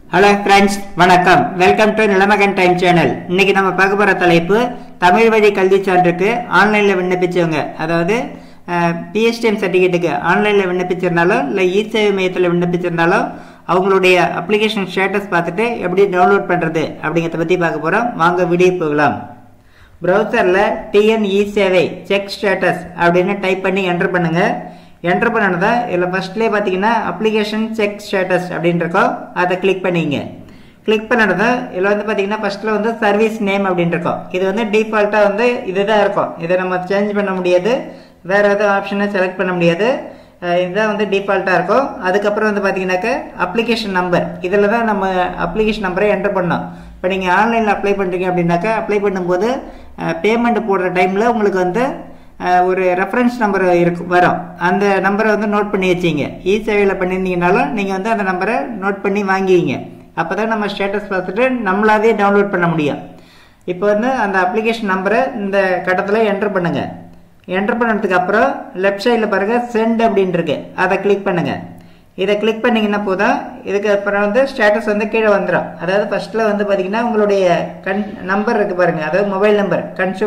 Hello friends, வணக்கம். Welcome to Nilamagan time channel. இன்னைக்கு நம்ம பார்க்க போகிற தலைப்பு தமிழ் வழி கல்வி சான்றுக்கு ஆன்லைனில் விண்ணப்பிச்சவங்க, அதாவது பிஎஸ்டிஎம் சர்டிஃபிகேட்டுக்கு ஆன்லைனில் விண்ணப்பிச்சிருந்தாலும் இல்லை இ-சேவை மையத்தில் விண்ணப்பிச்சிருந்தாலும் அவங்களுடைய அப்ளிகேஷன் ஸ்டேட்டஸ் பார்த்துட்டு எப்படி டவுன்லோட் பண்ணுறது அப்படிங்கிறத பற்றி பார்க்க போகிறோம். வாங்க வீடியோ போகலாம். ப்ரௌசரில் டிஎன் இ-சேவை செக் ஸ்டேட்டஸ் அப்படின்னு டைப் பண்ணி என்டர் பண்ணுங்கள். என்டர் பண்ணனதா இதில் ஃபர்ஸ்ட்லேயே பார்த்தீங்கன்னா அப்ளிகேஷன் செக் ஸ்டேட்டஸ் அப்படின்னு இருக்கோம், அதை கிளிக் பண்ணிங்க. கிளிக் பண்ணனதா இதில் வந்து பார்த்தீங்கன்னா ஃபர்ஸ்ட்டில் வந்து சர்வீஸ் நேம் அப்படின்னு இருக்கோம். இது வந்து டிஃபால்ட்டாக வந்து இதுதான் இருக்கும். இதை நம்ம சேஞ்ச் பண்ண முடியாது, வேறு எதுவும் ஆப்ஷனை செலக்ட் பண்ண முடியாது. இதுதான் வந்து டிஃபால்ட்டாக இருக்கும். அதுக்கப்புறம் வந்து பார்த்தீங்கன்னாக்க அப்ளிகேஷன் நம்பர், இதில் தான் நம்ம அப்ளிகேஷன் நம்பரை என்டர் பண்ணோம். இப்போ நீங்கள் ஆன்லைனில் அப்ளை பண்ணுறீங்க அப்படின்னாக்கா அப்ளை பண்ணும்போது பேமெண்ட் போடுற டைமில் உங்களுக்கு வந்து ஒரு ரெஃபரன்ஸ் நம்பர் வரும். அந்த நம்பரை வந்து நோட் பண்ணி வச்சிங்க. இ-சேவையில் பண்ணியிருந்தீங்கனாலும் நீங்கள் வந்து அந்த நம்பரை நோட் பண்ணி வாங்கிங்க. அப்போ தான் நம்ம ஸ்டேட்டஸ் பார்த்துட்டு நம்மளாவே டவுன்லோட் பண்ண முடியும். இப்போ வந்து அந்த அப்ளிகேஷன் நம்பரை இந்த கட்டத்தில் என்டர் பண்ணுங்கள். என்டர் பண்ணதுக்கு அப்புறம் லெஃப்ட் சைடில் பாருங்கள் சென்ட் அப்படின்னு இருக்கு, அதை கிளிக் பண்ணுங்கள். இதை கிளிக் பண்ணிங்கன்னா போதும். இதுக்கு அப்புறம் வந்து ஸ்டேட்டஸ் வந்து கீழே வந்துடும். அதாவது ஃபர்ஸ்ட்டில் வந்து பார்த்தீங்கன்னா உங்களுடைய நம்பர் இருக்குது பாருங்கள், அதாவது mobile number,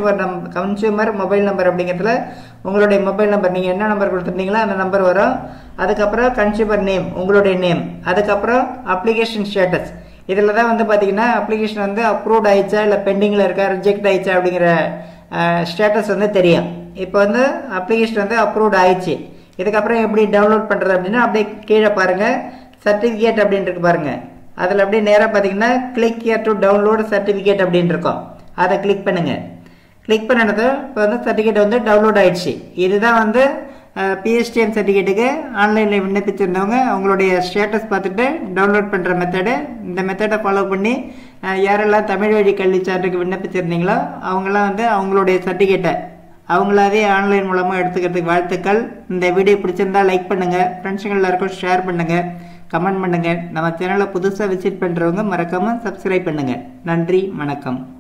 consumer mobile number அப்படிங்கிறதுல உங்களுடைய மொபைல் நம்பர் நீங்கள் என்ன நம்பர் கொடுத்துருந்தீங்களோ அந்த நம்பர் வரும். அதுக்கப்புறம் கன்சூமர் நேம், உங்களுடைய நேம், அதுக்கப்புறம் அப்ளிகேஷன் ஸ்டேட்டஸ். இதில் தான் வந்து பார்த்தீங்கன்னா அப்ளிகேஷன் வந்து அப்ரூவ்ட் ஆயிடுச்சா இல்லை பெண்டிங்கில் இருக்கா, ரிஜெக்ட் ஆயிடுச்சா அப்படிங்கிற ஸ்டேட்டஸ் வந்து தெரியும். இப்போ வந்து அப்ளிகேஷன் வந்து அப்ரூவ்ட் ஆயிடுச்சு. இதுக்கப்புறம் எப்படி டவுன்லோட் பண்ணுறது அப்படின்னா அப்படியே கீழே பாருங்கள் சர்டிஃபிகேட் அப்படின்னு இருக்கு பாருங்கள். அதில் அப்படியே நேராக பார்த்தீங்கன்னா click here to download certificate அப்படின்னு இருக்கும், அதை கிளிக் பண்ணுங்கள். கிளிக் பண்ணது இப்போ வந்து சர்டிஃபிகேட் வந்து டவுன்லோட் ஆயிடுச்சு. இதுதான் வந்து பிஎஸ்டிஎம் சர்டிஃபிகேட்டுக்கு ஆன்லைனில் விண்ணப்பிச்சிருந்தவங்க அவங்களுடைய ஸ்டேட்டஸ் பார்த்துட்டு டவுன்லோட் பண்ணுற மெத்தடு. இந்த மெத்தடை ஃபாலோ பண்ணி யாரெல்லாம் தமிழ் வழி கல்வி சான்றுக்கு விண்ணப்பிச்சிருந்தீங்களோ அவங்களாம் வந்து அவங்களுடைய சர்டிஃபிகேட்டை அவங்களாவே ஆன்லைன் மூலமாக எடுத்துக்கிறதுக்கு வாழ்த்துக்கள். இந்த வீடியோ பிடிச்சிருந்தா லைக் பண்ணுங்கள், ஃப்ரெண்ட்ஸுங்க எல்லாருக்கும் ஷேர் பண்ணுங்கள், கமெண்ட் பண்ணுங்கள். நம்ம சேனலை புதுசாக விசிட் பண்ணுறவங்க மறக்காமல் சப்ஸ்கிரைப் பண்ணுங்கள். நன்றி, வணக்கம்.